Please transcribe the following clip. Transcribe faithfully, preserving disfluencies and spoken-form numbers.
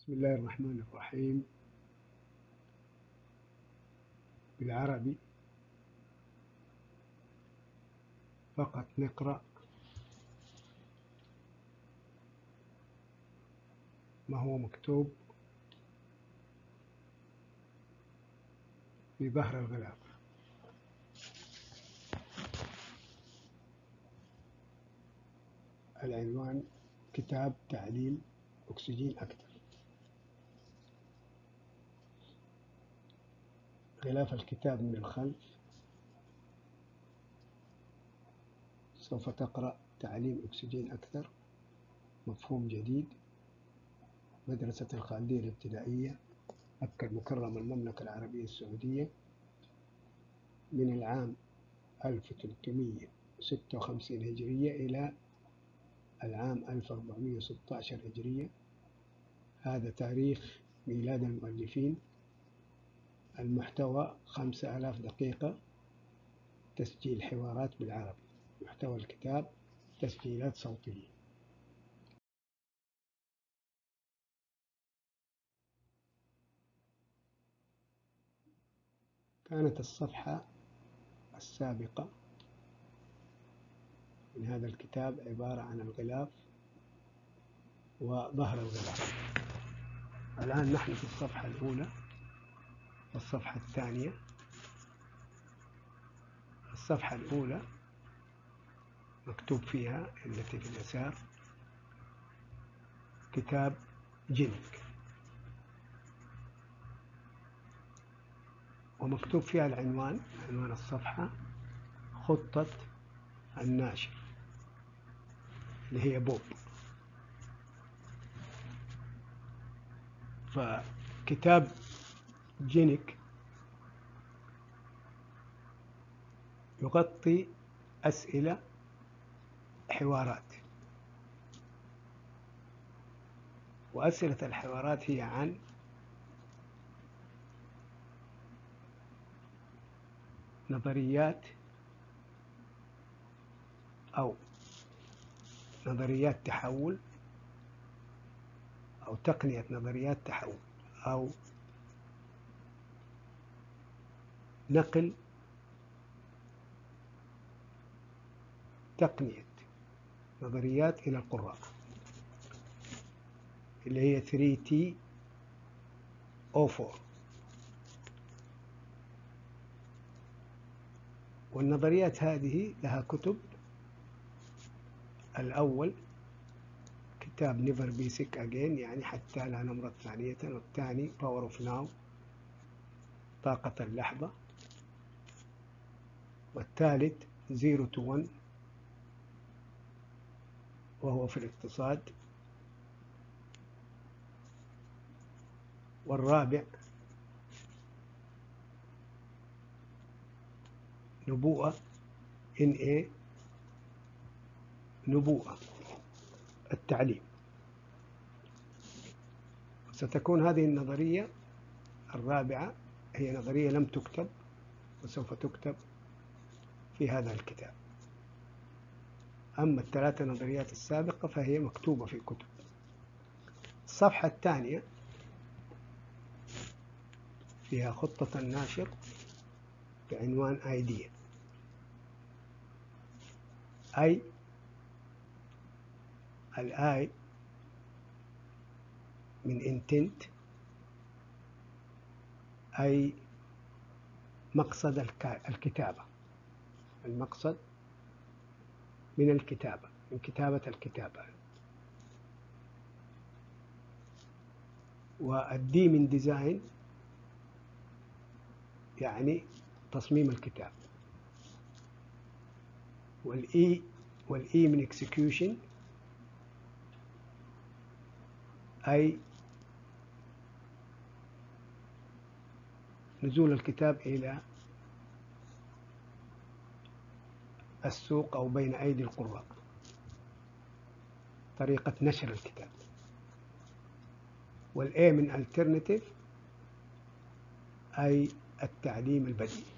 بسم الله الرحمن الرحيم. بالعربي فقط نقرأ ما هو مكتوب في ظهر الغلاف. العنوان: كتاب تعليم أكسجين أكثر. غلاف الكتاب من الخلف سوف تقرأ: تعليم أكسجين أكثر، مفهوم جديد، مدرسة الخالدية الابتدائية، مكة المكرمة، المملكة العربية السعودية، من العام ألف وثلاثمئة وستة وخمسين هجرية إلى العام ألف وأربعمئة وستة عشر هجرية. هذا تاريخ ميلاد المؤلفين. المحتوى خمسة آلاف دقيقة تسجيل حوارات بالعربي. محتوى الكتاب تسجيلات صوتية. كانت الصفحة السابقة من هذا الكتاب عبارة عن الغلاف وظهر الغلاف. الآن نحن في الصفحة الأولى والصفحة الثانية. الصفحة الأولى مكتوب فيها التي في اليسار كتاب جينيك، ومكتوب فيها العنوان، عنوان الصفحة: خطة الناشر اللي هي بوب. فكتاب جينيك يغطي أسئلة، حوارات، وأسئلة الحوارات هي عن نظريات أو نظريات تحول أو تقنية نظريات تحول أو نقل تقنية نظريات إلى القراء اللي هي ثري تي أو فور. والنظريات هذه لها كتب. الأول كتاب نيفر بي سيك أجين، يعني حتى لا نمرض ثانية. والثاني باور أوف ناو، طاقة اللحظة. والثالث زيرو تو ون، وهو في الاقتصاد. والرابع نبوءة، إن إيه نبوءة، التعليم. ستكون هذه النظرية الرابعة هي نظرية لم تكتب وسوف تكتب في هذا الكتاب. أما الثلاثة نظريات السابقة فهي مكتوبة في كتب. الصفحة الثانية فيها خطة الناشر بعنوان ايديا. أي الآي من intent، أي مقصد الكتابة. المقصد من الكتابة، من كتابة الكتابة. والدي من ديزاين، يعني تصميم الكتاب. والإي والإي من execution، أي نزول الكتاب إلى السوق أو بين أيدي القراء، طريقة نشر الكتاب. والA من alternative، أي التعليم البديل.